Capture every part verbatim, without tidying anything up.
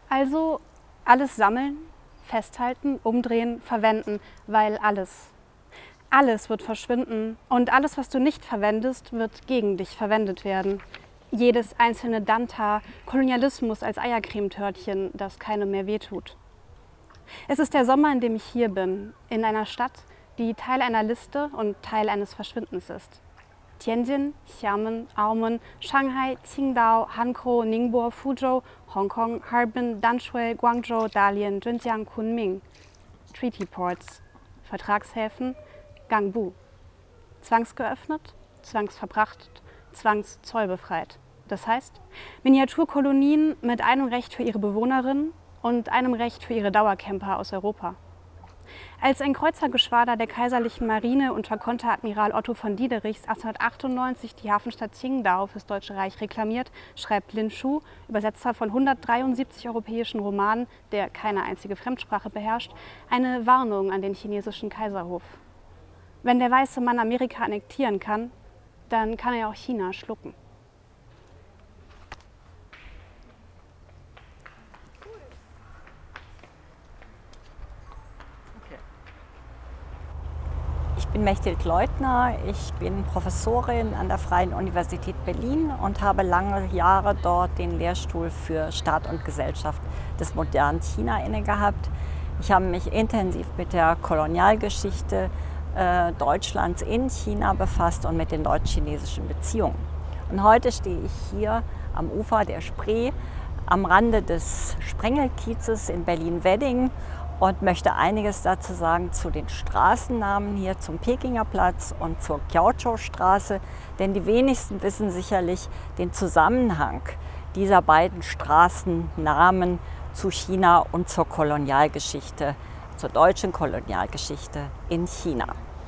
Also alles sammeln, festhalten, umdrehen, verwenden, weil alles, alles wird verschwinden und alles, was du nicht verwendest, wird gegen dich verwendet werden. Jedes einzelne Danta, Kolonialismus als Eiercremetörtchen, das keinem mehr wehtut. Es ist der Sommer, in dem ich hier bin, in einer Stadt, die Teil einer Liste und Teil eines Verschwindens ist. Tianjin, Xiamen, Aumen, Shanghai, Qingdao, Hankou, Ningbo, Fuzhou, Hongkong, Harbin, Danshui, Guangzhou, Dalian, Zhenjiang, Kunming. Treaty Ports, Vertragshäfen, Gangbu. Zwangsgeöffnet, zwangsverbrachtet, zwangszollbefreit. Das heißt, Miniaturkolonien mit einem Recht für ihre Bewohnerinnen und einem Recht für ihre Dauercamper aus Europa. Als ein Kreuzergeschwader der Kaiserlichen Marine unter Konteradmiral Otto von Diederichs achtzehnhundertachtundneunzig die Hafenstadt Qingdao fürs Deutsche Reich reklamiert, schreibt Lin Shu, Übersetzer von hundertdreiundsiebzig europäischen Romanen, der keine einzige Fremdsprache beherrscht, eine Warnung an den chinesischen Kaiserhof. Wenn der weiße Mann Amerika annektieren kann, dann kann er auch China schlucken. Ich bin Mechthild Leutner, ich bin Professorin an der Freien Universität Berlin und habe lange Jahre dort den Lehrstuhl für Staat und Gesellschaft des modernen China innegehabt. Ich habe mich intensiv mit der Kolonialgeschichte äh, Deutschlands in China befasst und mit den deutsch-chinesischen Beziehungen. Und heute stehe ich hier am Ufer der Spree, am Rande des Sprengelkiezes in Berlin-Wedding und möchte einiges dazu sagen zu den Straßennamen hier, zum Pekinger Platz und zur Kiaozhou-Straße, denn die wenigsten wissen sicherlich den Zusammenhang dieser beiden Straßennamen zu China und zur Kolonialgeschichte, zur deutschen Kolonialgeschichte in China.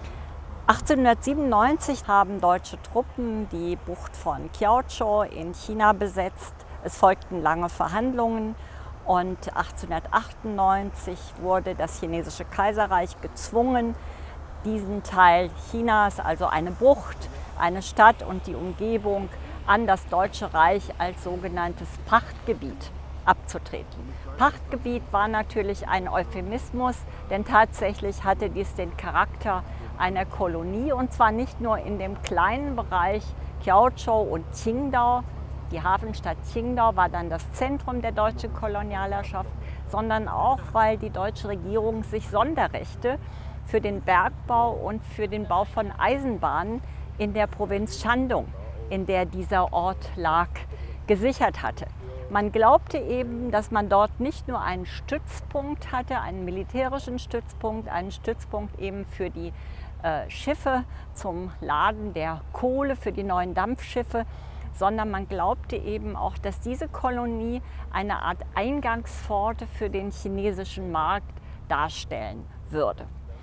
achtzehnhundertsiebenundneunzig haben deutsche Truppen die Bucht von Kiaozhou in China besetzt. Es folgten lange Verhandlungen. Und achtzehnhundertachtundneunzig wurde das chinesische Kaiserreich gezwungen, diesen Teil Chinas, also eine Bucht, eine Stadt und die Umgebung, an das Deutsche Reich als sogenanntes Pachtgebiet abzutreten. Pachtgebiet war natürlich ein Euphemismus, denn tatsächlich hatte dies den Charakter einer Kolonie, und zwar nicht nur in dem kleinen Bereich Kiaozhou und Qingdao. Die Hafenstadt Qingdao war dann das Zentrum der deutschen Kolonialherrschaft, sondern auch, weil die deutsche Regierung sich Sonderrechte für den Bergbau und für den Bau von Eisenbahnen in der Provinz Shandong, in der dieser Ort lag, gesichert hatte. Man glaubte eben, dass man dort nicht nur einen Stützpunkt hatte, einen militärischen Stützpunkt, einen Stützpunkt eben für die äh, Schiffe zum Laden der Kohle, für die neuen Dampfschiffe, sondern man glaubte eben auch, dass diese Kolonie eine Art Eingangspforte für den chinesischen Markt darstellen würde.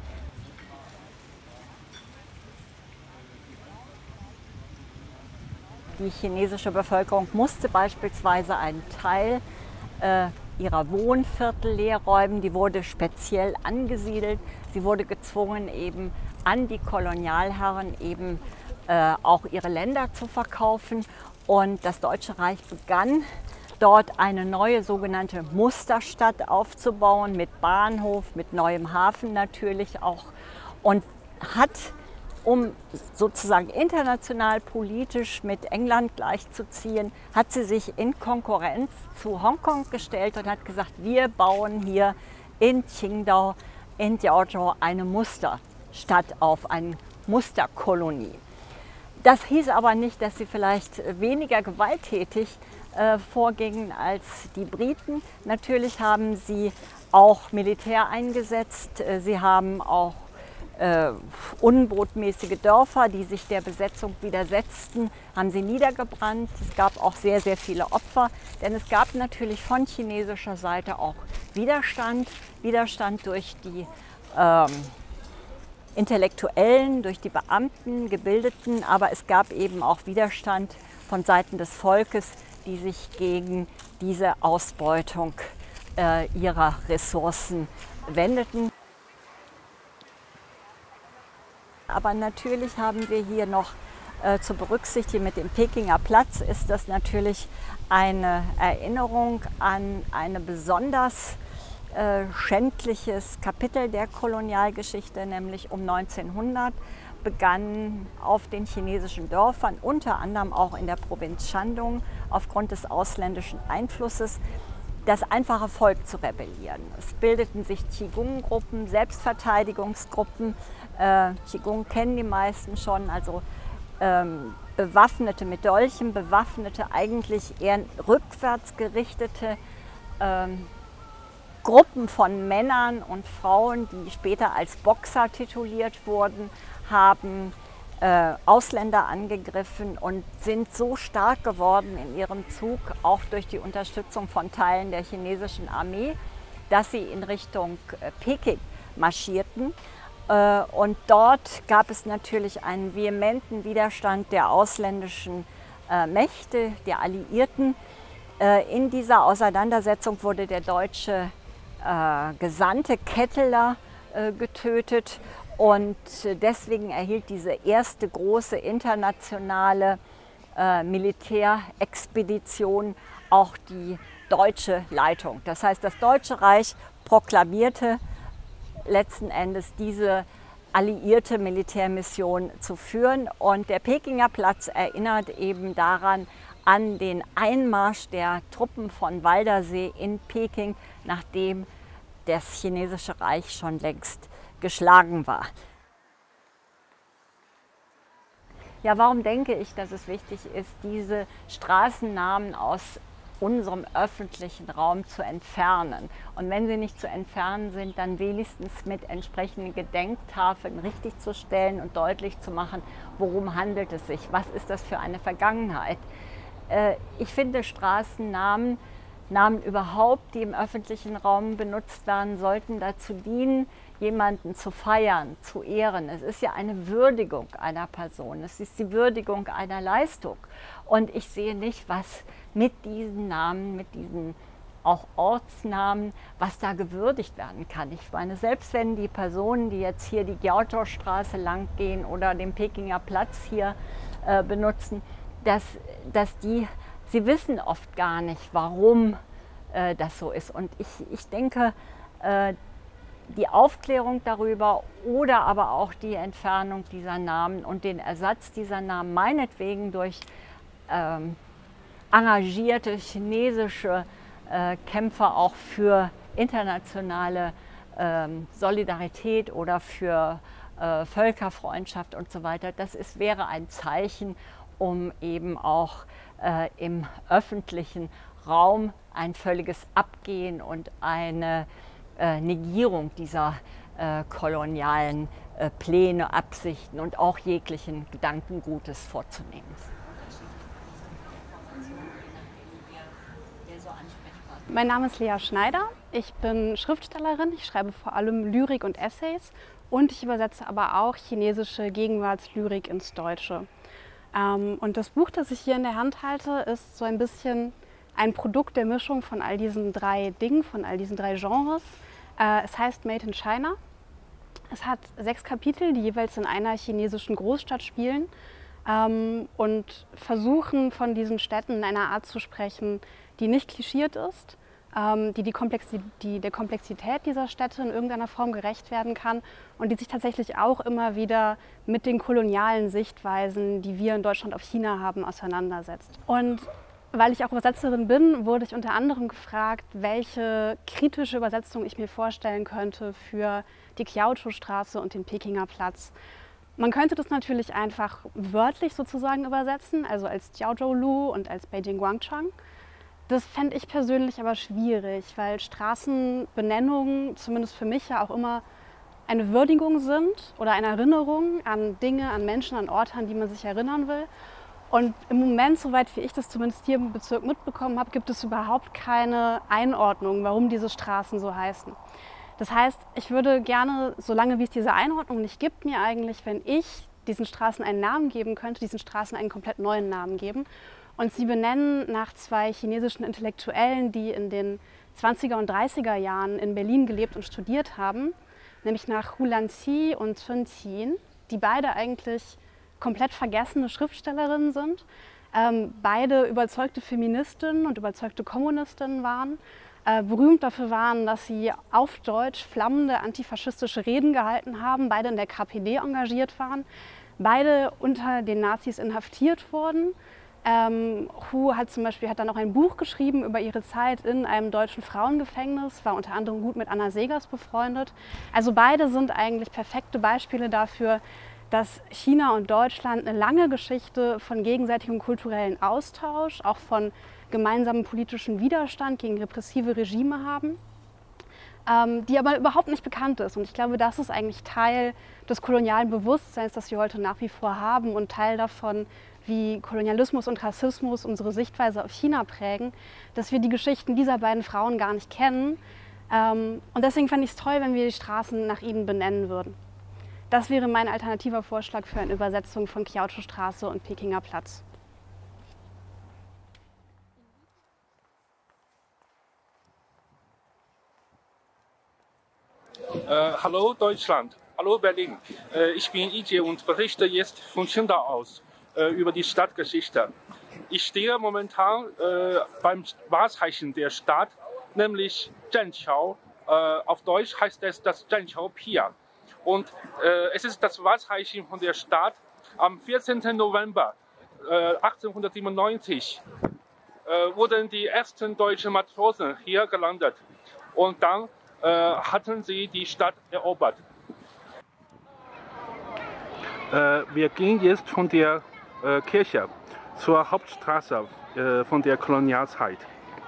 Die chinesische Bevölkerung musste beispielsweise einen Teil äh, ihrer Wohnviertel leer räumen. Die wurde speziell angesiedelt. Sie wurde gezwungen, eben an die Kolonialherren eben äh, auch ihre Länder zu verkaufen. Und das Deutsche Reich begann, dort eine neue sogenannte Musterstadt aufzubauen, mit Bahnhof, mit neuem Hafen natürlich auch, und hat, um sozusagen international politisch mit England gleichzuziehen, hat sie sich in Konkurrenz zu Hongkong gestellt und hat gesagt, wir bauen hier in Qingdao, in Kiaozhou eine Musterstadt auf, eine Musterkolonie. Das hieß aber nicht, dass sie vielleicht weniger gewalttätig äh, vorgingen als die Briten. Natürlich haben sie auch Militär eingesetzt, sie haben auch äh, unbotmäßige Dörfer, die sich der Besetzung widersetzten, haben sie niedergebrannt. Es gab auch sehr, sehr viele Opfer, denn es gab natürlich von chinesischer Seite auch Widerstand, Widerstand durch die ähm, Intellektuellen, durch die Beamten, Gebildeten, aber es gab eben auch Widerstand von Seiten des Volkes, die sich gegen diese Ausbeutung äh, ihrer Ressourcen wendeten. Aber natürlich haben wir hier noch äh, zu berücksichtigen. Mit dem Pekinger Platz ist das natürlich eine Erinnerung an ein besonders äh, schändliches Kapitel der Kolonialgeschichte, nämlich um neunzehnhundert begann auf den chinesischen Dörfern, unter anderem auch in der Provinz Shandong, aufgrund des ausländischen Einflusses, das einfache Volk zu rebellieren. Es bildeten sich Qigong-Gruppen, Selbstverteidigungsgruppen. Äh, Qigong kennen die meisten schon, also ähm, Bewaffnete mit Dolchen, bewaffnete, eigentlich eher rückwärts gerichtete ähm, Gruppen von Männern und Frauen, die später als Boxer tituliert wurden, haben äh, Ausländer angegriffen und sind so stark geworden in ihrem Zug, auch durch die Unterstützung von Teilen der chinesischen Armee, dass sie in Richtung äh, Peking marschierten. Äh, und dort gab es natürlich einen vehementen Widerstand der ausländischen äh, Mächte, der Alliierten. Äh, in dieser Auseinandersetzung wurde der deutsche äh, Gesandte Ketteler äh, getötet. Und deswegen erhielt diese erste große internationale äh, Militärexpedition auch die deutsche Leitung. Das heißt, das Deutsche Reich proklamierte letzten Endes diese alliierte Militärmission zu führen. Und der Pekinger Platz erinnert eben daran, an den Einmarsch der Truppen von Waldersee in Peking, nachdem das chinesische Reich schon längst geschlagen war. Ja, warum denke ich, dass es wichtig ist, diese Straßennamen aus unserem öffentlichen Raum zu entfernen? Und wenn sie nicht zu entfernen sind, dann wenigstens mit entsprechenden Gedenktafeln richtig zu stellen und deutlich zu machen, worum handelt es sich, was ist das für eine Vergangenheit. Äh, ich finde, Straßennamen, Namen überhaupt, die im öffentlichen Raum benutzt werden, sollten dazu dienen, jemanden zu feiern, zu ehren. Es ist ja eine Würdigung einer Person, es ist die Würdigung einer Leistung. Und ich sehe nicht, was mit diesen Namen, mit diesen auch Ortsnamen, was da gewürdigt werden kann. Ich meine, selbst wenn die Personen, die jetzt hier die Jiaozhou-Straße lang gehen oder den Pekinger Platz hier äh, benutzen, dass, dass die, sie wissen oft gar nicht, warum äh, das so ist. Und ich, ich denke, äh, die Aufklärung darüber oder aber auch die Entfernung dieser Namen und den Ersatz dieser Namen meinetwegen durch ähm, engagierte chinesische äh, Kämpfer auch für internationale ähm, Solidarität oder für äh, Völkerfreundschaft und so weiter, das ist, wäre ein Zeichen, um eben auch äh, im öffentlichen Raum ein völliges Abgehen und eine Äh, Negierung dieser äh, kolonialen äh, Pläne, Absichten und auch jeglichen Gedankengutes vorzunehmen. Mein Name ist Lea Schneider. Ich bin Schriftstellerin. Ich schreibe vor allem Lyrik und Essays und ich übersetze aber auch chinesische Gegenwartslyrik ins Deutsche. Ähm, und das Buch, das ich hier in der Hand halte, ist so ein bisschen ein Produkt der Mischung von all diesen drei Dingen, von all diesen drei Genres. Äh, es heißt Made in China. Es hat sechs Kapitel, die jeweils in einer chinesischen Großstadt spielen ähm, und versuchen, von diesen Städten in einer Art zu sprechen, die nicht klischiert ist, ähm, die, die, Komplexi die der Komplexität dieser Städte in irgendeiner Form gerecht werden kann und die sich tatsächlich auch immer wieder mit den kolonialen Sichtweisen, die wir in Deutschland auf China haben, auseinandersetzt. Und weil ich auch Übersetzerin bin, wurde ich unter anderem gefragt, welche kritische Übersetzung ich mir vorstellen könnte für die Jiaozhou-Straße und den Pekinger Platz. Man könnte das natürlich einfach wörtlich sozusagen übersetzen, also als Jiaozhou-Lu und als Beijing Guangchang. Das fände ich persönlich aber schwierig, weil Straßenbenennungen, zumindest für mich, ja auch immer eine Würdigung sind oder eine Erinnerung an Dinge, an Menschen, an Orte, an die man sich erinnern will. Und im Moment, soweit wie ich das zumindest hier im Bezirk mitbekommen habe, gibt es überhaupt keine Einordnung, warum diese Straßen so heißen. Das heißt, ich würde gerne, solange wie es diese Einordnung nicht gibt, mir eigentlich, wenn ich diesen Straßen einen Namen geben könnte, diesen Straßen einen komplett neuen Namen geben und sie benennen nach zwei chinesischen Intellektuellen, die in den zwanziger und dreißiger Jahren in Berlin gelebt und studiert haben, nämlich nach Hu Lanzi und Sun Qin, die beide eigentlich komplett vergessene Schriftstellerinnen sind. Ähm, beide überzeugte Feministinnen und überzeugte Kommunistinnen waren. Äh, berühmt dafür waren, dass sie auf Deutsch flammende antifaschistische Reden gehalten haben, beide in der K P D engagiert waren, beide unter den Nazis inhaftiert wurden. Ähm, Hu hat zum Beispiel hat dann auch ein Buch geschrieben über ihre Zeit in einem deutschen Frauengefängnis, war unter anderem gut mit Anna Segers befreundet. Also beide sind eigentlich perfekte Beispiele dafür, dass China und Deutschland eine lange Geschichte von gegenseitigem kulturellen Austausch, auch von gemeinsamen politischen Widerstand gegen repressive Regime haben, ähm, die aber überhaupt nicht bekannt ist. Und ich glaube, das ist eigentlich Teil des kolonialen Bewusstseins, das wir heute nach wie vor haben und Teil davon, wie Kolonialismus und Rassismus unsere Sichtweise auf China prägen, dass wir die Geschichten dieser beiden Frauen gar nicht kennen. Ähm, und deswegen fände ich es toll, wenn wir die Straßen nach ihnen benennen würden. Das wäre mein alternativer Vorschlag für eine Übersetzung von Kiaocho-Straße und Pekinger Platz. Äh, hallo Deutschland, hallo Berlin. Äh, ich bin Ije und berichte jetzt von Qingdao aus äh, über die Stadtgeschichte. Ich stehe momentan äh, beim Wahrzeichen der Stadt, nämlich Zhanqiao. Äh, auf Deutsch heißt es das Zhanqiao Pier. Und äh, es ist das Wahrzeichen von der Stadt. Am vierzehnten November äh, achtzehnhundertsiebenundneunzig äh, wurden die ersten deutschen Matrosen hier gelandet. Und dann äh, hatten sie die Stadt erobert. Äh, wir gehen jetzt von der äh, Kirche zur Hauptstraße äh, von der Kolonialzeit.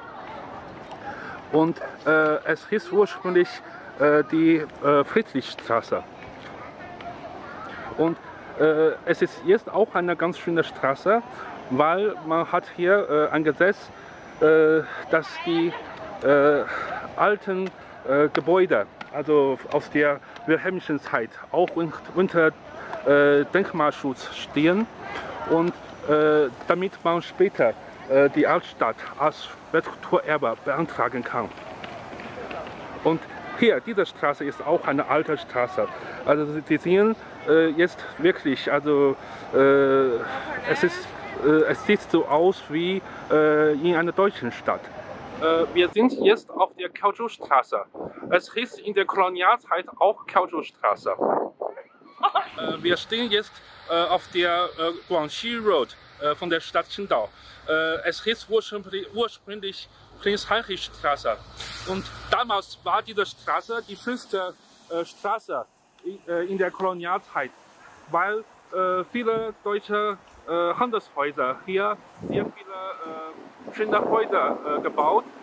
Und äh, es hieß ursprünglich äh, die äh, Friedrichstraße. Und äh, es ist jetzt auch eine ganz schöne Straße, weil man hat hier äh, ein Gesetz, äh, dass die äh, alten äh, Gebäude, also aus der wilhelmischen Zeit, auch unter äh, Denkmalschutz stehen und äh, damit man später äh, die Altstadt als Weltkulturerbe beantragen kann. Und hier, diese Straße ist auch eine alte Straße. Also Sie sehen äh, jetzt wirklich, also äh, es, ist, äh, es sieht so aus wie äh, in einer deutschen Stadt. Äh, wir sind jetzt auf der Kiaocho-Straße. Es hieß in der Kolonialzeit auch Kiaocho-Straße. Äh, wir stehen jetzt äh, auf der äh, Guangxi Road äh, von der Stadt Qingdao. Äh, es hieß ursprünglich, ursprünglich Prinz-Heinrich-Straße. Und damals war diese Straße die schönste äh, Straße in, äh, in der Kolonialzeit, weil äh, viele deutsche äh, Handelshäuser hier sehr viele äh, schöne Häuser äh, gebaut